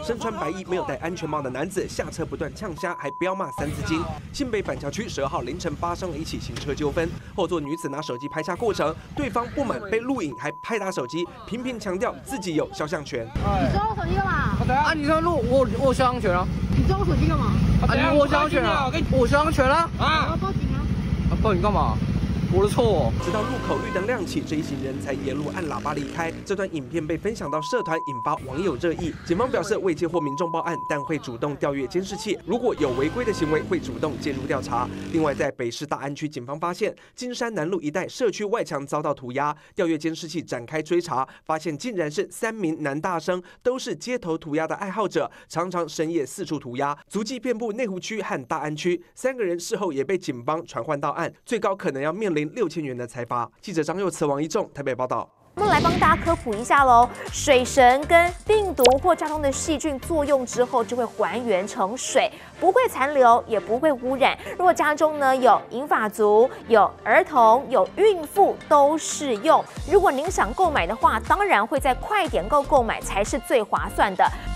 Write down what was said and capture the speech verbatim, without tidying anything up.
身穿白衣没有戴安全帽的男子下车不断呛虾，还飙骂三字经。新北板桥区十二号凌晨发生了一起行车纠纷，后座女子拿手机拍下过程，对方不满被录影，还拍打手机，频频强调自己有肖像权。 你抓我手机干嘛？ 啊，你说录我我有肖像权啊？ 你抓我手机干嘛？ 啊，你我肖像权啊？我肖像权啊？ 啊！我要报警啊！ 啊，报警干嘛？我的错。 直到路口绿灯亮起，这一行人才沿路按喇叭离开。这段影片被分享到社团，引发网友热议。警方表示未接获民众报案，但会主动调阅监视器，如果有违规的行为，会主动介入调查。另外，在北市大安区，警方发现金山南路一带社区外墙遭到涂鸦，调阅监视器展开追查，发现竟然是三名男大生，都是街头涂鸦的爱好者，常常深夜四处涂鸦，足迹遍布内湖区和大安区。三个人事后也被警方传唤到案，最高可能要面临六千元的裁罚。记者张佑慈、王一仲台北报道。 我们来帮大家科普一下喽，水神跟病毒或家中的细菌作用之后，就会还原成水，不会残留，也不会污染。如果家中呢有银发族、有儿童、有孕妇，都适用。如果您想购买的话，当然会在快点购购买才是最划算的。